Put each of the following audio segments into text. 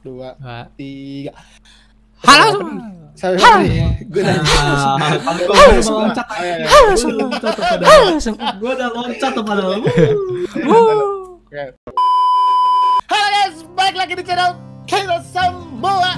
2, 3. Halo semua. Gue loncat. Gue udah loncat tuh padahal. Halo guys, balik lagi di channel kita semua.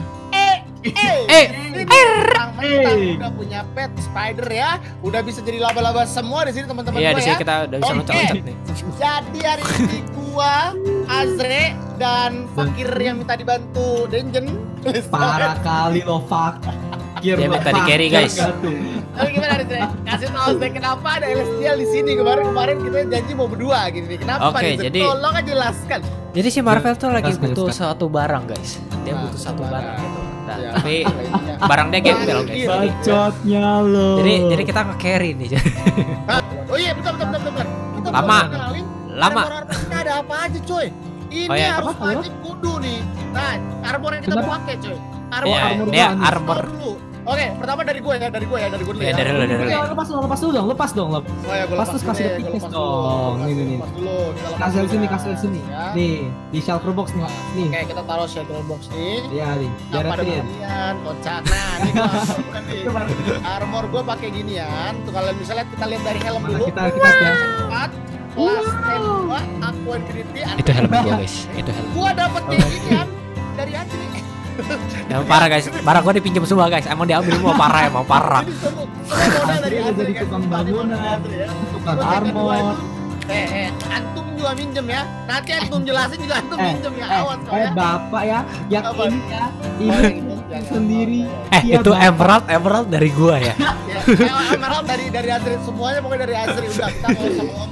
Ini udah punya pet spider ya, udah bisa jadi laba-laba semua di sini teman-teman. Iya, gua di sini ya. kita udah bisa loncat-loncat nih. Jadi hari ini gua, Azre dan Fakir yang minta dibantu Denjen. Parah kali lo Fakir. Dia minta di carry guys. Tapi gimana Azre? Kasih tahu Azre kenapa ada Celestial di sini kemarin kita janji mau berdua gini. Kenapa? Oke, Azre? jadi tolong aja jelaskan. Jadi si Marvel tuh lagi Jelaskan, butuh jelaskan. satu barang guys. Dia Nah, butuh satu barang. barang gitu. Nah, Ya, tapi lainnya. barang dia gembel guys. Iya. Bacotnya lo. Jadi kita nge-carry nih. Oh iya betul. Kita Lama. mau kenalin Lama. armor kita ada apa aja coy. Ini Oh, iya. harus Apa? wajib kudu nih. Nah, armor yang kita Kenapa? mau pakai coy. Iya, armor dia gua nih. armor. dulu. Oke, pertama dari gue dulu Ya ya. dari lu. Lepas dong. Oh ya, gue Lepas terus kasih dulu, detik gua lepas dong. dulu. Nih. Lepas dulu. Kita lepas Kasih dulu sini, ya. kasih sini. Ya. Nih, di shelter box nih. Nih. Oke, kita taruh shadow box nih. Iya nih. Apa ada Jaratin. beginian, kocak. Nah, ini gua bukan nih. Armor gue pakai ginian. Tuh kalian bisa lihat, kita lihat dari helm Mana dulu. kita 4 kelas M2 Aqua Infinity. Itu helm gua guys. Itu helm. Gua dapet kayak ginian dari Adri. Emang parah guys. Barang gua dipinjam semua guys. Emang diambil semua emang parah. Ini semua modal dari Adri Adri jadi guys. tukang Tadi modal bangunan, Adri ya. tukang Terus yang kedua armor. itu, antum juga minjem ya. Nanti antum jelasin juga antum minjem ya. Awas kok ya. Bapak ya, yang Apa? ini ya, Oh, ini yang ini, jangan. sendiri. Iya, Itu Bapak. emerald dari gua ya. Ya, emerald dari Azri, semuanya pokoknya dari Azri. Udah, kita nggak usah ngomong.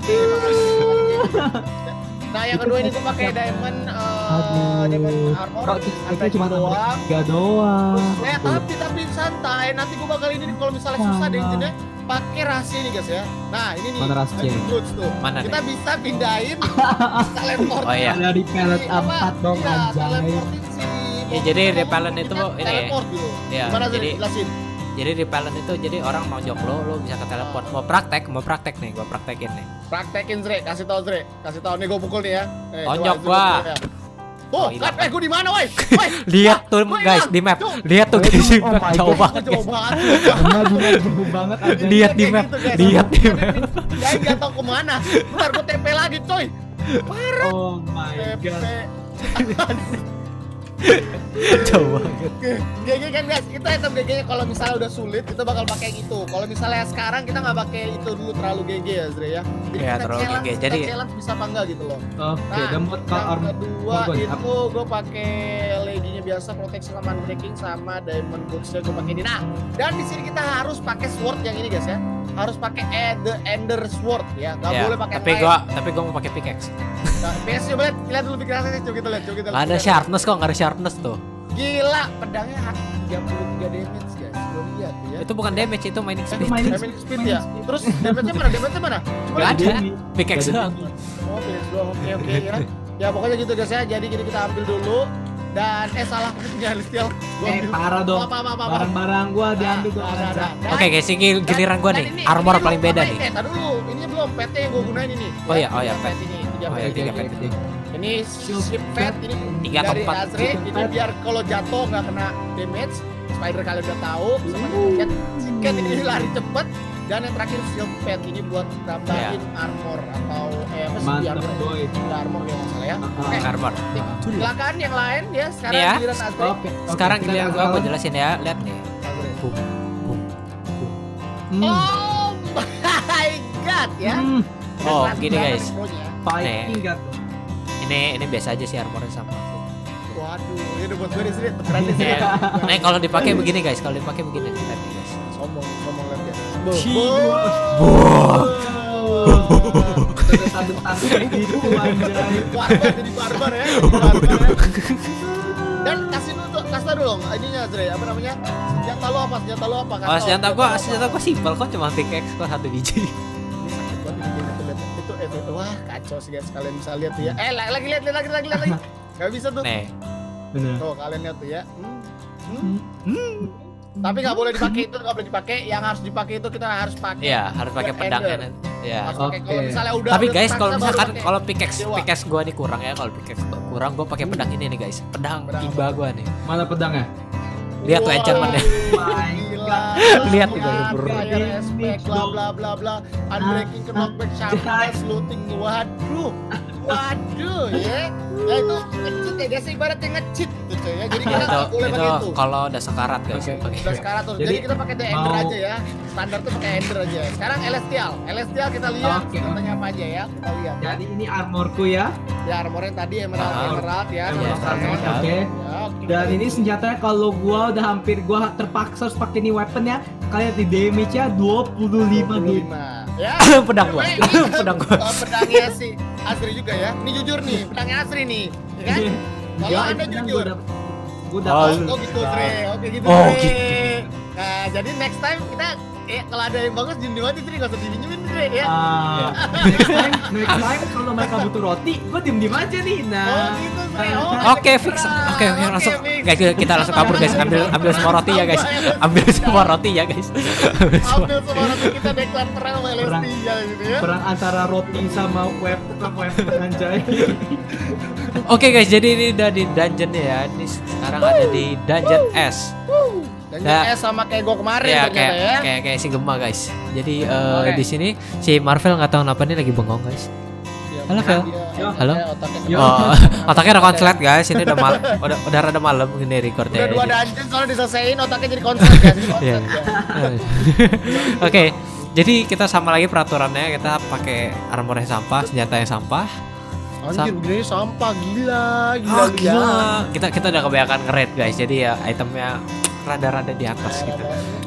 Nah, yang kedua ini gue pakai diamond armor. Kok Sampai itu cuma doang. 3 doang. Tapi santai. Nanti gue bakal ini nih, kalau misalnya susah deh engine-nya, pakai rahasia nih guys ya. Nah, ini nih. Mana rahasia? Goods tuh. Mana Kita nih? bisa pindahin teleport. Oh iya. Ada di pellet 4 dong Iya, anjay. teleportin si Ya, jadi repellent itu ini. teleport dulu. Iya, Gimana sih jadi- jelasin? Jadi repellent itu jadi orang mau jok lo bisa ke teleport. Mau praktek nih, gua praktekin nih. Praktekin Zre, kasih tahu nih gue pukul nih ya. Tonjok coba, gua. Zre, ya. Tuh, Oh, hilang. kan, gue di mana, woi? Lihat tuh guys di map. Lihat tuh guys di map jauh banget guys. Jauh banget. Jauh banget aja. Lihat di map. Lihat di map. Ya nggak tahu kemana. Bentar gue TP lagi, coy. Oh my TP. god. Jauh banget. GG kan guys, kita item GG-nya kalau misalnya udah sulit kita bakal pakai gitu. Kalau misalnya sekarang kita nggak pakai itu dulu terlalu GG ya Zre ya. Jadi Iya, kita terlalu challenge, GG. kita Jadi- challenge bisa apa enggak gitu loh. Oke, dan buat yang armor kedua gua nih, itu gue pakai leggingnya biasa, protection sama breaking sama diamond bootsnya gue pakai ini. Nah, dan di sini kita harus pakai sword yang ini guys ya. Harus pakai the ender sword ya. Gak Ya, boleh pakai tapi yang gua mau pakai pickaxe. lain. Nah, PS coba lihat dulu pikirannya, coba kita lihat. Gak ada sharpness kok, gak ada sharpness tuh. Gila, pedangnya 33 damage guys. Lo lihat ya. Itu bukan damage, itu mining Itu speed. mining Damage speed ya. Terus damage-nya mana? Coba Gak lihat. ada. Pickaxe doang. Oh, PS doang. Oke ya. Ya pokoknya gitu guys ya. Jadi gini kita ambil dulu. Dan salah punya Celestial. Parah dong. Apa. Barang-barang gua diambil dong. Nah. Oke guys, ini giliran gua nih. Armor paling beda nih. Tadi dulu, ini belum PT yang gua gunain ini. Oh iya, pet ini. Oh iya, 3 pet. Ini ship pet ini 3 atau dari 4. Azri. Ini biar kalau jatuh nggak kena damage. Spider kalian udah tahu. Sama cat ini lari cepet. Dan yang terakhir shield pet ini buat tambahin armor atau apa sih Mantap armor? boy. Armor kayak nggak salah ya. Oke. Armor. Silakan yang lain ya. Sekarang Nih ya. giliran Azri. Oke. Sekarang kita giliran langsung. gua jelasin ya. Lihat nih. Azri. Boom. Oh my god ya. Oh, Dan gini langsung guys. pro-nya. Fighting god. Ini biasa aja sih armornya sama. Waduh, ini udah buat gue di sini. Beneran di sini. Ya. Nah, kalau dipakai begini guys, kalau dipakai begini lihat nih guys. Sombong lihat ya. Tanda-tanda gitu anjay. Barbar jadi barbar ya. Barbar ya. Dan kasih tau dulu dong, ininya Zre, apa namanya? Senjata lo apa? Oh, senjata gua simpel kok, cuma pickaxe kok 1 biji. Ini sakit banget ini game itu lihat. Itu wah kacau sih guys, kalian bisa lihat tuh ya. Lagi lihat lagi. Gak bisa tuh. Nih. Bener. Tuh kalian lihat tuh ya. Tapi nggak boleh dipakai itu, nggak boleh dipakai. Yang harus dipakai itu kita harus pakai. Iya, harus pakai pedangnya. Ya. Pas pakai kalau Oke. misalnya udah Tapi guys, terpaksa kalau baru misalkan pakai. kalau pickaxe Dewa. pickaxe gua nih kurang ya, kalau pickaxe gua kurang gua pakai pedang ini nih guys. Pedang Pedang tiba apa? gua nih. Mana pedangnya? Lihat tuh Wah, enchantment-nya. Gila. Lihat tuh, guys, bro. Fire aspect bla bla bla bla. Unbreaking ke knockback sharpness looting. Waduh. Waduh ya. Ya itu nge-cheat ya guys, ibaratnya nge-cheat gitu cuy ya. Jadi kita Itu nggak boleh pakai itu. kalau udah sekarat guys. Oke. Pakai. Udah sekarang tuh. Jadi Jadi, kita pakai The Ender mau- aja ya. Standar tuh pakai Ender aja. Sekarang Celestial. Celestial kita lihat Oke. senjatanya apa aja ya. Kita lihat. Jadi ini armorku ya. Ya armornya tadi Emerald Ah. Emerald ya. Emerald sama armor, sama. Oke. Ya, oke. Dan ini senjatanya kalau gua udah hampir gua terpaksa harus pakai ini weapon ya. Kalian di damage-nya 25 gitu. 25. Ya. Pedang gua. Pedang gua. Pedangnya si Asri juga ya. Ini jujur nih, pedangnya Asri nih, ya kan? Kalau Enggak, Anda itu kan jujur. gua udah Oh, Oh gitu, Dre. Oke gitu, Oh, Dre. gitu. Nah, jadi next time kita kalau ada yang bagus jangan diwati, Dre, enggak usah dipinjemin, Dre ya. Next time kalau mereka butuh roti, gua diem aja nih. Oh Nah, gitu, Dre. Oh, Oke, fix. Oke, langsung guys kita langsung kabur guys. Ambil semua roti ya guys. Ambil semua roti ya guys. Ambil semua roti kita deklar perang sama Perang. LSD ya gitu ya. perang antara roti sama weapon anjay. Oke guys, jadi ini udah di dungeonnya ya. Ini sekarang ada di dungeon S. Dan Nah. S sama kayak gua kemarin Ya ternyata ya. kayak si Gemma guys. Jadi Oke. di sini si Marvel nggak tahu kenapa nih lagi bengong guys. Ya, Halo, Vel. dia- Halo. otaknya Yo. Oh, otaknya udah konslet guys. Ini udah udah rada malam ini recordnya. Udah dua dungeon soalnya diselesain otaknya jadi konslet ya. Jadi Iya. konslet ya. Oke, jadi kita sama lagi peraturannya, kita pakai armornya sampah, senjata yang sampah. Anjir begini sampah gila Oh, lu ya. gila. Kita udah kebanyakan nge-raid guys. Jadi ya itemnya rada-rada di atas gitu.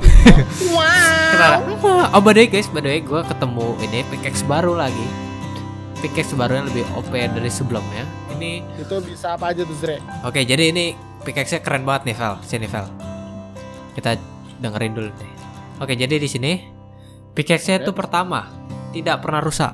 Wow. Oh by the way gue ketemu ini pickaxe baru lagi. Pickaxe baru yang lebih OP dari sebelumnya. Ini Itu bisa apa aja tuh, Zre? oke, jadi ini pickaxe-nya keren banget nih, Vel. Sini, Vel. Kita dengerin dulu nih. Oke, jadi di sini pickaxe-nya itu pertama tidak pernah rusak.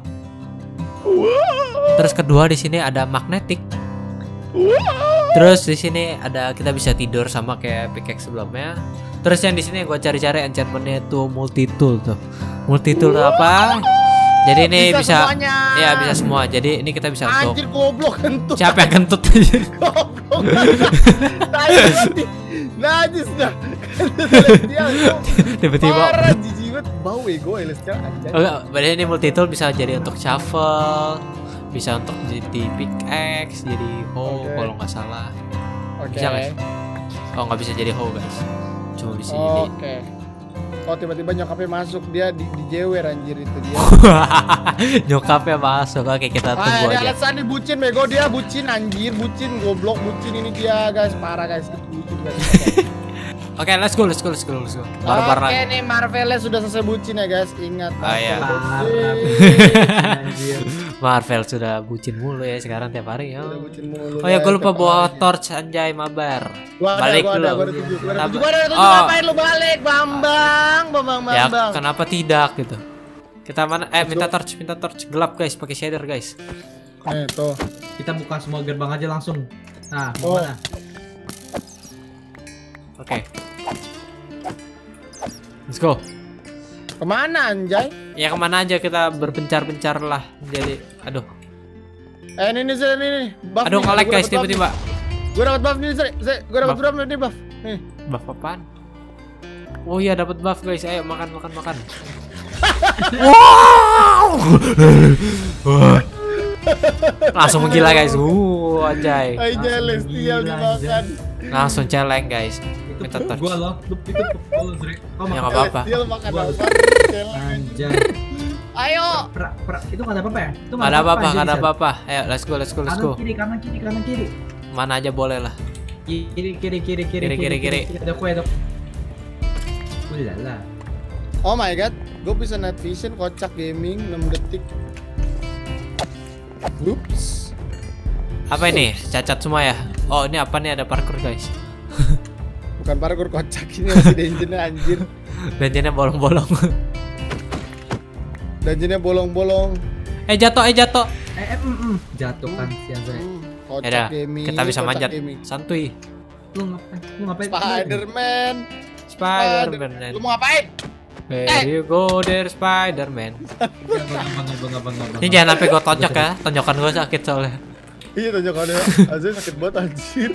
Terus kedua di sini ada magnetic. Terus di sini ada kita bisa tidur sama kayak pickaxe sebelumnya. Terus yang di sini gue cari-cari enchantment-nya itu multi tool tuh. Multi tool tuh apa? Jadi ini bisa semuanya. ya bisa semua. Jadi ini kita bisa Anjir untuk goblok kentut. siapa yang kentut anjir? Goblok. Tai mati. Najis dah. Dia Tiba-tiba. parah jijik banget. Bau ego Celestial anjay. Oke, berarti ini multi tool bisa jadi untuk shovel, bisa untuk jadi pickaxe, jadi hoe Oke. kalau nggak salah. Oke. Bisa nggak sih? Oh nggak bisa jadi hoe guys, cuma bisa jadi. Oke. Oh tiba-tiba nyokapnya masuk dia di jewer anjir itu dia. Nyokapnya masuk. Oke kita tunggu Ada aja. alasan nih bucin bego dia bucin anjir bucin goblok bucin ini dia guys parah guys bucin guys. Oke, let's go. Bareng-bareng Oke lagi. nih Marvelnya sudah selesai bucin ya guys ingat Oh, iya. Marvel bucin. Marvel sudah bucin mulu ya sekarang tiap hari ya. Udah bucin mulu, Oh ya, gue guys, lupa tiap bawa hari. torch anjay mabar. Gua ada, Balik gua ada, dulu. gua ada tujuh, gua ada Tab- tujuh, gua ada tujuh, Oh. ngapain lu balik Bambang Ya, kenapa tidak gitu? Kita mana? Minta torch gelap guys, pakai shader guys. Tuh Kita buka semua gerbang aja langsung. Nah, Oh. mana? Oke. Let's go. kemana anjay Ya kemana aja kita berpencar-pencar lah. Jadi, aduh, ini Zre ini buff aduh nih, nge-lag gua guys dapet buff tiba-tiba. nih. Gua dapat buff nih Zre gua dapat Buff. buff nih buff nih Buff apaan? Oh iya dapat buff guys. Ayo makan. Wow. Langsung menggila guys. Anjay. Aja Celestial Gila, dimakan Langsung celeng guys. Itu Minta pup torch. gua loh. Itu pup gua loh, Zre. Oh, Ya makan. nggak apa-apa. Celestial makan Gua- apa Anjay. ayo Itu nggak ada apa-apa ya? Itu Nggak ada apa-apa, anjay, nggak ada Zre. apa-apa. Ayo let's go. Kanan kiri. Mana aja boleh lah. Kiri. Ada kue dok. Ulala. oh my god gue bisa night vision kocak gaming 6 detik Ups. Apa ini? Cacat semua ya? Oh ini apa nih? Ada parkour guys. Bukan parkour kocak ini masih dungeonnya anjir. Dungeonnya bolong-bolong. Dungeonnya bolong-bolong. Jatuh. Jatuh kan si Azra. Kocak Yaudah, gaming. kita bisa kocak manjat. gaming. Santuy. Lu ngapain? Spiderman. Spider-Man. Lu mau ngapain? Where you go there Spider-Man. Abang. Ini jangan sampai gue tonjok ya. Tonjokan gue sakit soalnya. Iya tonjokannya Azir sakit banget anjir.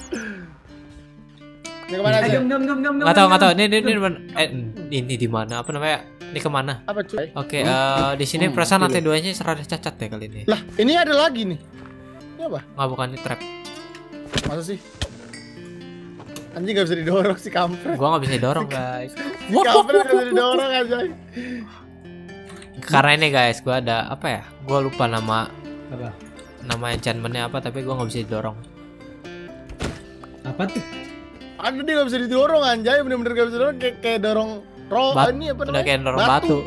Ini kemana aja? Nggak tahu. Ini di mana? Apa namanya? Ini kemana? Apa cuy? Oke, di sini perasaan lantai 2-nya serada cacat ya kali ini. Lah, ini ada lagi nih. Ini apa? Nggak, bukan ini trap. Masa sih? Anjing gak bisa didorong si kampret. Gua nggak bisa dorong guys. Si kampret gak bisa didorong aja. Karena ini guys, gua ada apa ya? Gua lupa nama enchantmentnya apa, tapi gua nggak bisa didorong. Apa tuh? Ada dia gak bisa didorong anjay, bener-bener gak bisa didorong kayak dorong ini apa Udah namanya? kayak dorong batu.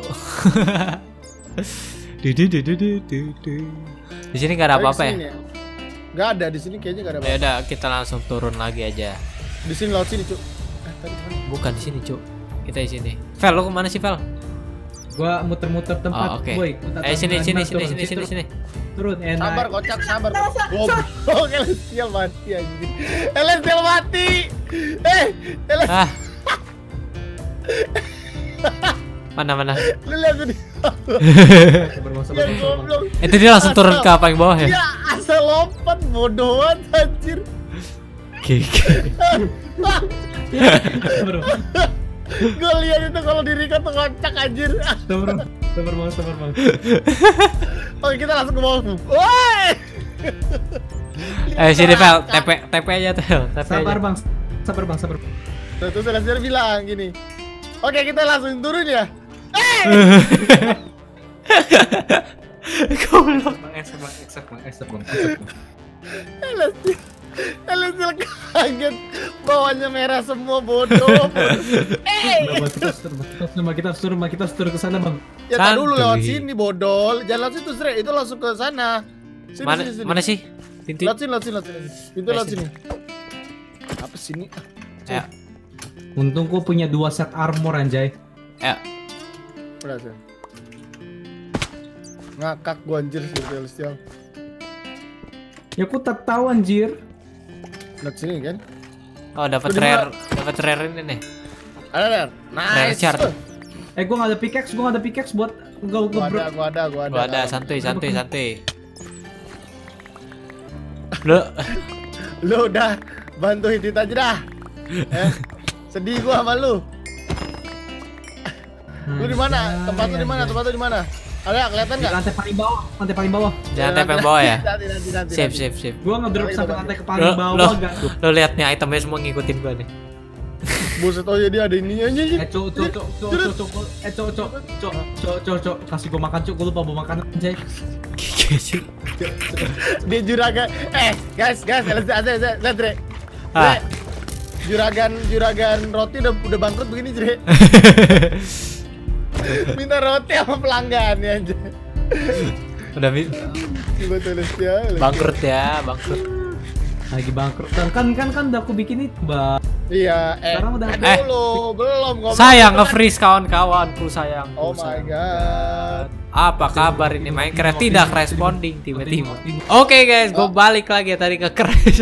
Di sini nggak ada apa-apa ya? Gak ada di sini kayaknya gak ada Ya apa-apa. udah, kita langsung turun lagi aja. Di sini laut sini, Cuk. Tadi mana? Bukan di sini, Cuk. Kita di sini. Vel, lu kemana sih, Vel? Gua muter-muter tempat, Oh, oke. boy. Sini. Turun, enak. Sabar kocak, sabar. Goblok, Celestial mati anjing. Celestial mati. Ah. Mana? Lu lihat tuh. Sabar. Ya goblok. Itu dia langsung turun ke paling bawah ya? Ya asal lompat bodohan anjir. Gue lihat itu kalau diri kan tuh kocak anjir. Sabar bang. Oke, kita langsung ke bawah. Woi. Sini Vel, TP aja tuh. Sabar bang. Terus Celestial bilang gini. Oke, kita langsung turun ya. Goblok. Celestial kaget. Bawahnya merah semua bodoh. Kita harus turun ke sana bang. Ya tak dulu Santuy. lewat sini bodol. Jangan lewat situ, Sre. Itu langsung ke sana. Sini, sini. Mana sih? Pintu. Lewat sini. Pintu lewat sini. Apa sini? Ya. Untung gua punya 2 set armor anjay. Ya. Udah, Sre. Ngakak gua anjir si Celestial. Ya aku tak tahu anjir. Lewat sini kan? Oh, dapat Udah, rare ini nih. Ada. Rare Nice. shard. Gua nggak ada pickaxe buat Gua ada. Gua ada, santuy. Lu udah bantu Hitit aja dah. Sedih gua sama lu. Lu di mana? Tempat lu di mana? Ada kelihatan enggak? Lantai paling bawah. Jangan TP bawah ya. Nanti. Sip. Gua ngedrop sampai lantai ke paling Lo bawah enggak. lihat nih itemnya semua ngikutin gua nih. Buset, oh ya dia ada ininya anjing. Cok, kasih gua makan cok, gua lupa bawa makanan anjay. Dia juragan. Guys, lihat Dre. Ah. Juragan roti udah bangkrut begini, Dre. Minta roti sama pelanggan ya anjay. Udah Betul ya. bangkrut. Lagi bangkrut. Kan udah aku bikin itu, Bang. Iya, Sekarang udah dulu, belum ngomong. Sayang nge-freeze kawan-kawanku sayang. Oh my god. Apa kabar ini Minecraft tidak responding tiba-tiba. Oke guys, gue balik lagi tadi ke crash.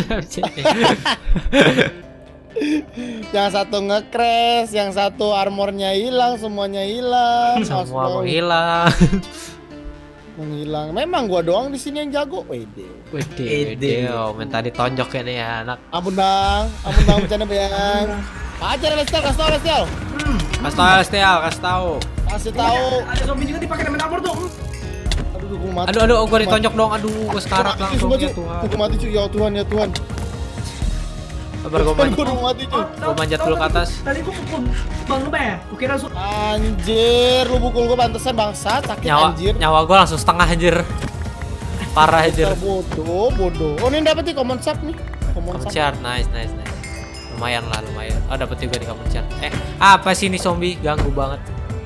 Yang satu nge-crash, yang satu armornya hilang, semuanya hilang. Semua menghilang. Menghilang. Memang gua doang di sini yang jago. Wede. Men tadi tonjok ya nih ya anak. Ampun bang, bercanda bang. Ajar Celestial, kasih tau Celestial. Kasih tahu. Ada zombie juga dipakai dengan armor tuh. Aduh, gua mati. Aduh, gua ditonjok dong. Aduh, gua sekarat langsung ya Tuhan. Gua mati cuy, ya Tuhan. Sabar gua mati cuy. Gua manjat dulu ke atas. Tadi gua pukul Bang Nube ya. Kukira Anjir, lu pukul gua pantesan bangsat, sakit anjir. Nyawa gua langsung setengah anjir. Parah anjir. Bodoh. Oh, ini dapat nih common shop nih. Common shard, nice. Lumayan. Oh, dapat juga di common shard. Apa sih ini zombie? Ganggu banget.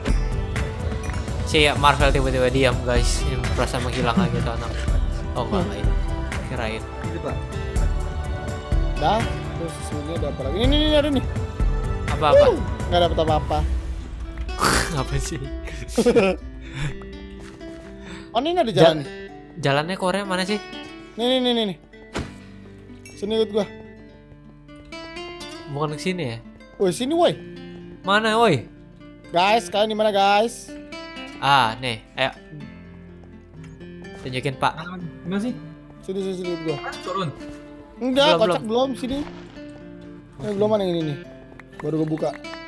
Si Marvel tiba-tiba diam, guys. Ini merasa menghilang lagi tuh anak. Oh, enggak lain. Kirain. Itu, Pak. Dah, terus sini ada apa lagi? Ini ada nih. Apa? Nggak dapet apa-apa. Apa sih? Oh, ini ada jalan. Jalannya Korea mana sih? Nih. Sini ikut gua. Bukan ke sini ya? Woi, sini woi. Mana woi? Guys, kalian di mana guys? Ah, nih, ayo. Tunjukin Pak. Gimana sih? Sini gua. Turun. Enggak, Belum, kocak belum sini. Belum mana yang ini nih. Baru gua buka.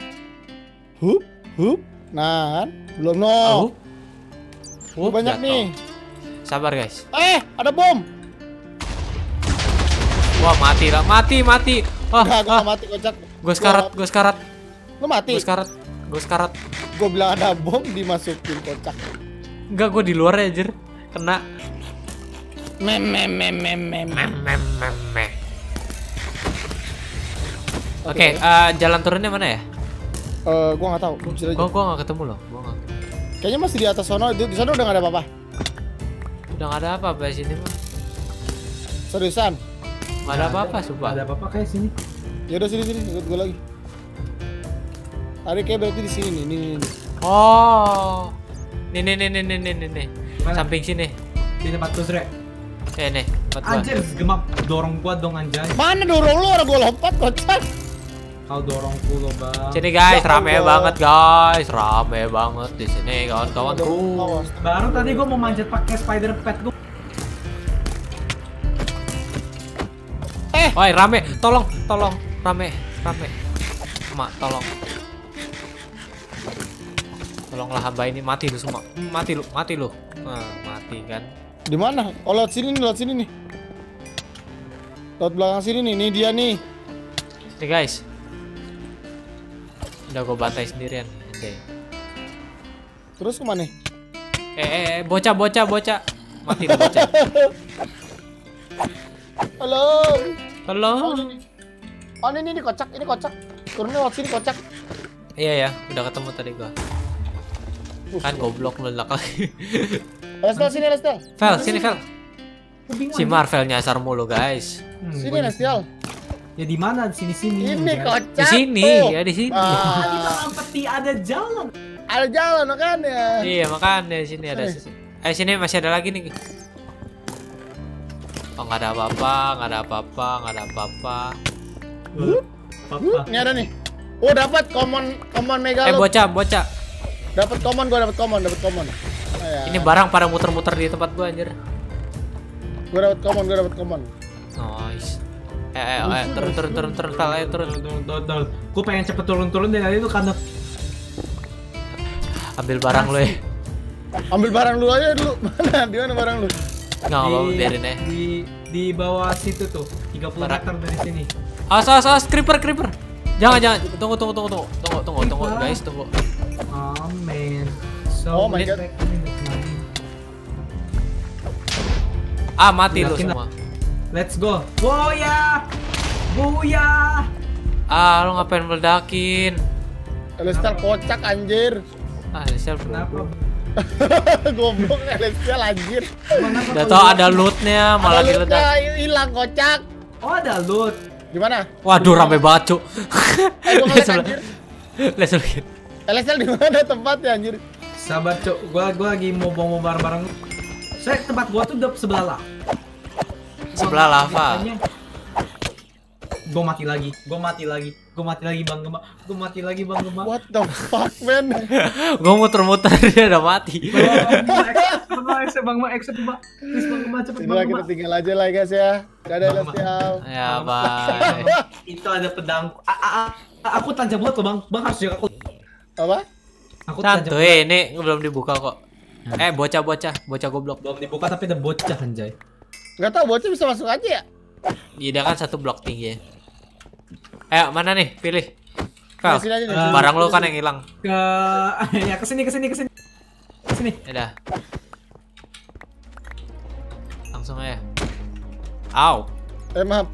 Hup. Nah, kan? Belum no. Banyak jatuh. nih. Sabar guys. Ada bom. Wah, mati lah. Mati. Wah, Enggak, gua nggak mati kocak. gue sekarat. Lu mati? Gue sekarat. Gua bilang ada bom dimasukin kocak. Enggak, gue di luar ya, Jir. Kena. Mem. Oke, jalan turunnya mana ya? Gua nggak tahu. Gua bisa aja. Gua nggak ketemu loh. Kayaknya masih di atas sono. Di sana udah nggak ada apa-apa. Udah nggak ada apa-apa di sini mah. Seriusan? Nggak ada apa-apa, sumpah. Ada apa-apa kayak sini. Ya udah sini ikut gua lagi. Tadi kayak berarti di sini nih. Oh. Nih. Mana? Samping sini. Di tempat terus Rek. Nih, tempat gua. Anjir, gemap dorong gua dong anjay. Mana dorong lu? Orang gua lompat kocak. Kau dorongku lo, Bang. Sini guys, Ya rame Allah. banget guys. Rame banget di sini kawan-kawanku. Awas. Baru tadi gua mau manjat pakai spider pet gua. Woi, rame. Tolong. Rame. Mak, tolong. Tolonglah hamba ini, mati lu semua. Mati lu. Nah, mati kan. Di mana? Oh, lewat sini nih. Lewat belakang sini nih. Ini dia nih. Nih guys. Udah gue bantai sendirian. Anjay. Terus kemana nih? Bocah. Mati lu bocah. Halo. Halo. Oh, ini kocak. Turunnya lewat sini kocak. Iya ya, udah ketemu tadi gua. Kan goblok meledak lagi. Lestel. Sini Vel. Si Marvel nyasar mulu guys. Sini Lestel. Ya di mana? Di sini. Ini anjay. kocak. Di sini, tuh. ya di sini. Kita peti ada jalan. Ada jalan makanya. Iya, makanya di sini ada. Sini masih ada lagi nih. Oh, nggak ada apa-apa. Papa. Ini ada nih. Oh, dapat common megalo. Bocah. Dapat common. Oh, ya. Ini barang pada muter-muter di tempat gua anjir. Gua dapat common. Nice. Turun, Vel, ayo turun. Gue pengen cepet turun dari tadi tuh karena Ambil barang lu ya. Ambil barang lu aja dulu. Mana? Di mana barang lu? Nggak apa-apa, biarin ya. di bawah situ tuh 30 meter dari sini. Awas, creeper. Jangan. Tunggu, guys, tunggu. Amen. Oh my God. Mati lu Yakin semua. Let's go. Boya. Lu ngapain meledakin? Lestel kocak anjir. Lestel Kenapa? Goblok Lestel anjir. Udah tau ada lootnya, malah Ada diledak. lootnya, hilang kocak. Oh, ada loot. Gimana? Waduh, rame banget, Cuk. Gua ngeliat anjir. Lestel. Lestel di mana tempatnya anjir? Sabar, Cok. Gua lagi mau barang-barang. Saya tempat gua tuh udah sebelah lah. Sebelah lava. Gua mati lagi, Bang Gema. What the fuck, man? Gua muter-muter dia udah mati. Bang Gema, accept, Bang. Please, Bang Gema, cepet, Udah Bang kita Gema. tinggal aja lah guys ya. Dadah Bang, Lestel. Ya, bye. Itu ada pedang. Aku tancap buat lo, Bang. Bang harus jaga aku. Apa? Aku tancap. Santuy, ini belum dibuka kok. Bocah goblok. Belum dibuka tapi udah bocah anjay. Gak tau bocah bisa masuk aja ya? Iya kan satu blok tinggi. Ayo, mana nih? Pilih. Vel, Sini aja nih. barang lo kan yang hilang. Ya kesini. Ya dah. Langsung aja. Au. Maaf.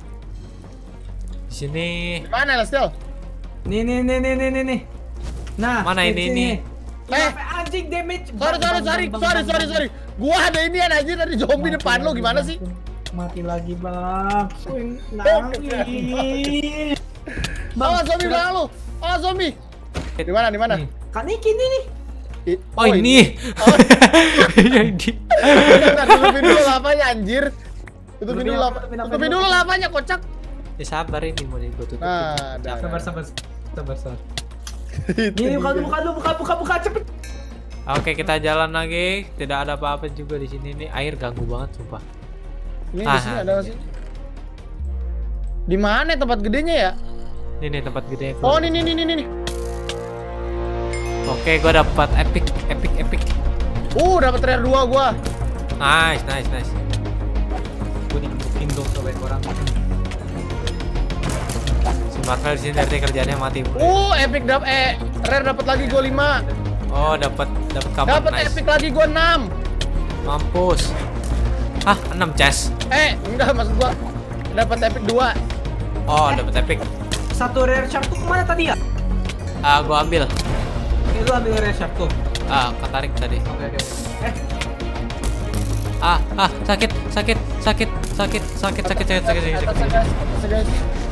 Di sini. Di mana Lestel? Nih. Nah, Mana ini sini. nih? Anjing damage. Sorry. Gua ada ini anjir dari zombie depan lo gimana sih? Mati lagi, Bang. Nangis. Awas zombie belakang lu. Awas zombie. Di mana? Kan ini kini nih. Oh, ini. Ini. Bentar, tutupin dulu lavanya anjir. Tutupin dulu lavanya kocak. Ya sabar ini mau gue tutup. Nah, dah. Sabar. Ini buka cepet. Oke, kita jalan lagi. Tidak ada apa-apa juga di sini nih. Air ganggu banget sumpah. Ini di sini ada nggak sih? Di mana tempat gedenya ya? Ini tempat gede. Oh, nih. Oke, gua dapat epic. Dapat rare 2 gua. Nice. Gue digebukin dong sama orang. Si Marvel di sini dari kerjanya mati. Epic rare dapat lagi gua 5. Oh, dapat kapan? Dapat Nice. epic lagi gua 6. Mampus. 6 chest. Enggak, maksud gua dapat epic 2. Oh, dapat epic. Satu rare shark tuh kemana tadi ya? Gua ambil. Oke, lu ambil rare shark tuh. Ketarik tadi. Oke. Sakit. Guys.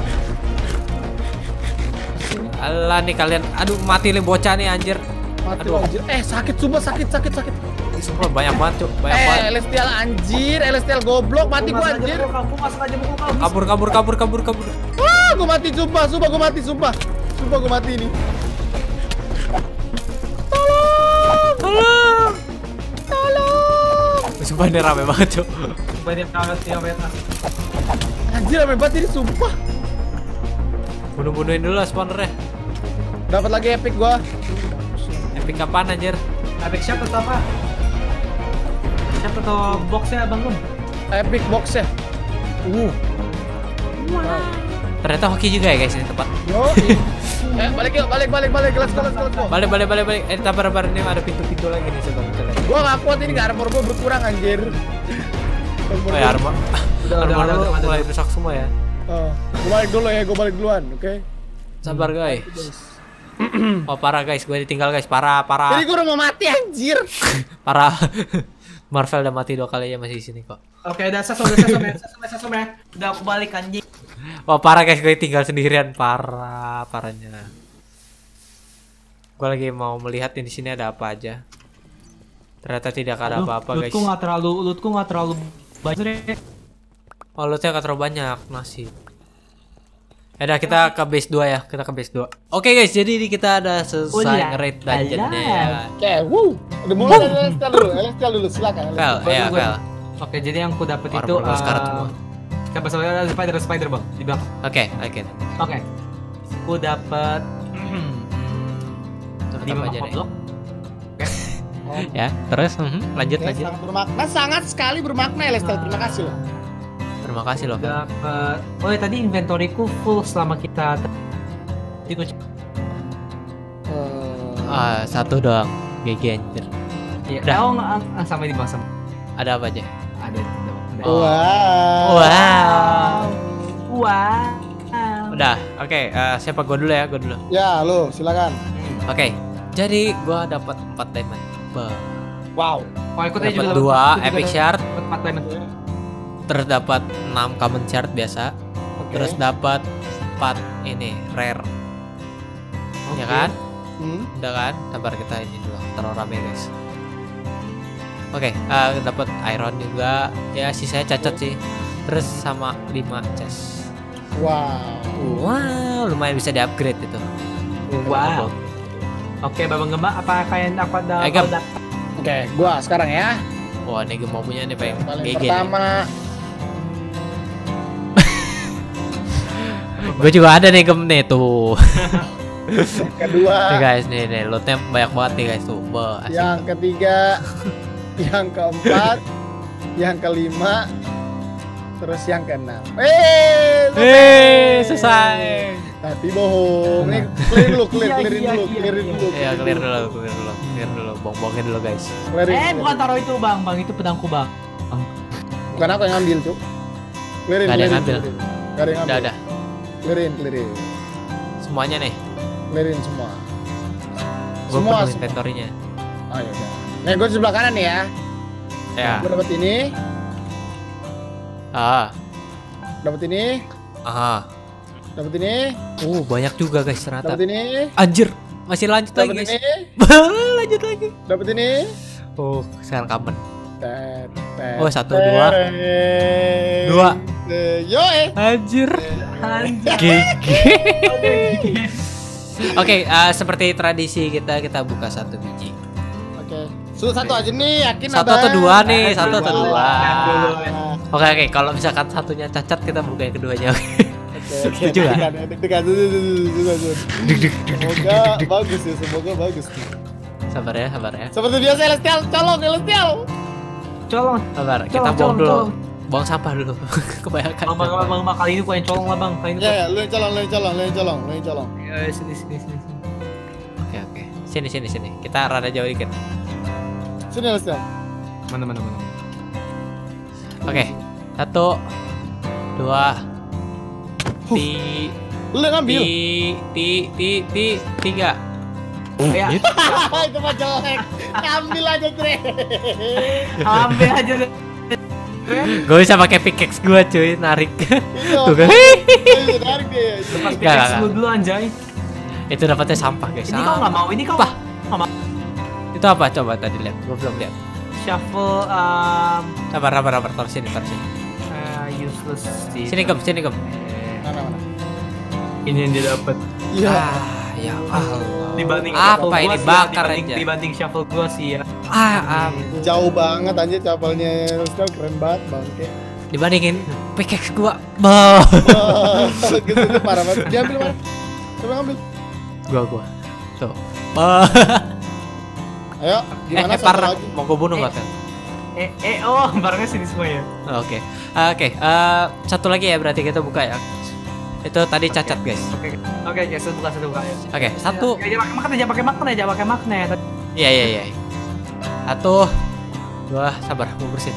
Alah nih kalian. Aduh, mati nih bocah nih anjir. Mati Aduh. anjir. Sakit sumpah, sakit. Sumpah banyak banget, Cuk. Banyak banget. Celestial anjir, Celestial goblok, mati gua anjir. Gua sengaja mukul kamu. Kabur. Gua mati sumpah gua mati sumpah gua mati ini. Tolong. Sumpah ini rame banget, Cuk. Banyak banget ya, Beta. Anjir rame banget ini sumpah. Bunuh-bunuhin dulu lah spawnernya. Dapat lagi epic gua. Epic kapan anjir? Epic shop atau apa? Shop atau boxnya Bang Lum? Epic box ya. Ternyata hoki juga ya guys ini tempat. Yo. Balik yuk, balik. Let's go. Balik. Tabar ini ada pintu-pintu lagi nih sebentar. Gua nggak kuat ini, armor gua berkurang anjir. Oh ya armor. Armor lu Udah. mulai rusak semua ya. Gua balik dulu ya, gua balik duluan, oke? Sabar guys. Oh parah guys, gue ditinggal guys, parah. Jadi gua udah mau mati anjir. Parah. Marvel udah mati 2 kali ya masih di sini kok. Oke, udah sasum. Udah aku balik anjing. Wah parah guys, gue tinggal sendirian, parahnya. Gue lagi mau melihat di sini ada apa aja. Ternyata tidak ada apa-apa guys. Lootku nggak terlalu banyak. Oh lootnya gak terlalu banyak, nasib. Yaudah kita ke base 2 ya, Oke guys, jadi ini kita ada selesai nge-raid dungeonnya ya. Oke, udah mulai dari Celestial dulu, silakan. Fel. Oke, jadi yang ku dapet itu Armor sekarat semua. Siapa ada spider Bang di belakang. Oke. Oke. Ku dapet Tetap 5 aja deh. blok. Ya, terus lanjut. Sangat bermakna, sangat sekali bermakna ya Celestial. Terima kasih loh. Terima kasih loh. Dapet. Oh ya tadi inventoryku full selama kita itu. Satu doang. GG anjir. Iya. Udah. Sampai di bawah. Ada apa aja? Ada itu. Wow. Udah. Oke, siapa gua dulu ya? Ya, lo silakan. Oke. Jadi gua dapat 4 diamond. Wow. Oh, aku tadi Dapat juga 2 epic shard, dapat 4 diamond. terus dapat 6 common shard biasa. Terus dapat 4 ini rare. Ya kan? Udah kan? Sabar kita ini dulu. Terlalu rame guys. Oke, dapat iron juga. Ya sisanya cacat sih. Terus sama 5 chest. Wow. Lumayan bisa di-upgrade itu. Wow. Oke, Babang Gemba, apa kalian dapat Oke, gua sekarang ya. Wah, ini Gemma punya nih pengen Paling GG. pertama, Gue juga ada nih Gem nih tuh. kedua, Nih guys, nih lootnya banyak banget nih guys tuh. Asik. yang ketiga, yang keempat, yang kelima, terus yang keenam. Selesai. Tapi bohong. Nih clearin dulu. Ya, clear dulu. Bong-bongin dulu guys. bukan taruh itu Bang, itu pedangku Bang. Bukan aku yang ngambil, Cuk. Clearin. Gak ada yang ngambil. Gak ada yang ngambil. Udah. Clearin. Semuanya nih. Clearin semua. Gue Semua. penuh inventory-nya. Oh ya udah. Nih gue di sebelah kanan nih ya. Ya. Gue dapat ini, dapat ini, dapat ini, Banyak juga guys ternyata. dapat ini, Anjir, masih lanjut lagi dapat guys. ini, Lanjut lagi. dapat ini. Oh, sekarang kapan? Tet. Oh, 1, 2. 2. Yo Anjir. Anjir. GG. Oke, seperti tradisi kita buka 1 biji. Oke. Satu aja nih, yakin Satu Abang? atau dua nih, satu atau dua. Nah. Oke, kalau misalkan satunya cacat kita buka yang keduanya. Oke, Setuju nggak? deg-degan. Semoga bagus ya, semoga bagus. Sabar ya. Seperti biasa, Celestial, colong. Colong. Sabar, kita Colong, buang dulu. colong. Buang sampah dulu. Kebanyakan. Bang, kali ini gua yang colong lah bang. Kali ini. Ya, lu yang colong. Sini. Oke. Sini. Kita rada jauh dikit. Sini, Celestial. Mana. Oke. 1 2 Lu yang ngambil. 3. Ya, Itu mah jelek. Ambil aja, Dre. ambil aja deh. Gue bisa pakai pickaxe gue cuy, narik. Tuh kan. Tarik dia. Nggak. Lu dulu anjay. Itu dapatnya sampah guys. Ini kau nggak mau, ini kau Apa? Itu apa? Coba tadi lihat. Gue belum lihat. shuffle Sabar. Taruh sini. useless sih. Sini gem. Mana? Ini yang dia dapat. Iya. Ya Allah. Dibanding Apa shuffle ini gua sih, bakar dibanding, aja. dibanding shuffle gua sih ya. Jauh banget anjir capelnya Celestial, keren banget bangke. Dibandingin pickaxe gua. Bah. Gitu itu parah banget. Dia ambil mana? Coba ngambil. Gua. Tuh. Bah. Ayo, gimana satu parah. lagi? Mau gua bunuh nggak kan? Oh, barangnya sini semua ya. Oke. Satu lagi ya berarti kita buka ya. Itu tadi cacat guys. Oke, satu buka ya. Oke, 1. Jangan pakai magnet. Iya. 1 2 sabar mau bersin.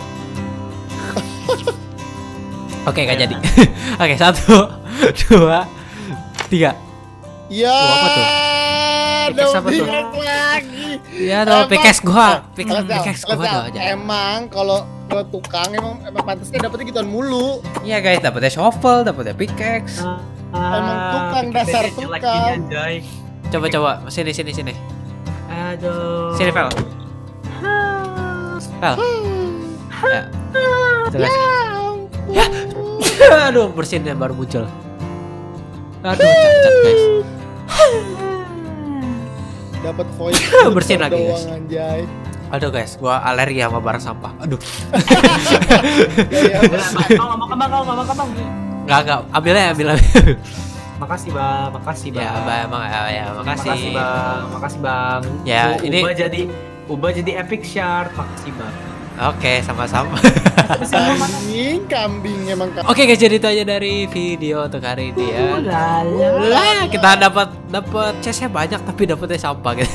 Oke, nggak jadi. Oke, 1 2 3. Iya. Apa tuh? Pickaxe apa tuh? Lagi. Iya dong, pickaxe gua. Pickaxe gua Celestial, aja. emang kalau ke tukang emang pantasnya dapetnya gituan mulu. Iya guys, dapetnya shovel, dapetnya pickaxe. Emang tukang, dasar tukang. Coba sini. Aduh. Sini, Vel. Ya. Jelas. Ya. Aduh, bersinnya baru muncul. Aduh, cacat guys. Dapat voice Bersihin lagi, guys. doang, anjay. Aduh guys, gua alergi sama barang sampah. Aduh. Ya, Kau mau kembang. Enggak, ambil. Makasih bang. Ya, makasih. Makasih bang. Ya, ini ubah jadi epic shard. Makasih bang. Oke, sama-sama. kambing emang kambing. Oke guys, jadi itu aja dari video untuk hari ini ya. Lah, kita dapat chestnya banyak tapi dapetnya sampah gitu.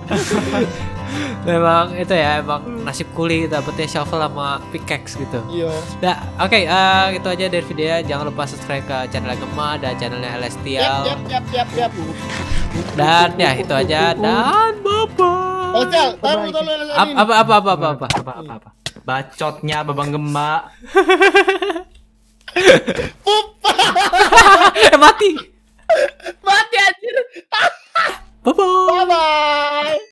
Memang itu ya, emang nasib kuli dapetnya shovel sama pickaxe gitu. Iya. Nah, oke, itu aja dari video. Jangan lupa subscribe ke channel Gema dan channelnya Celestial. Yap. Dan ya itu aja dan bye-bye. Celestial, taruh Apa? Bacotnya Babang Gema. Mati.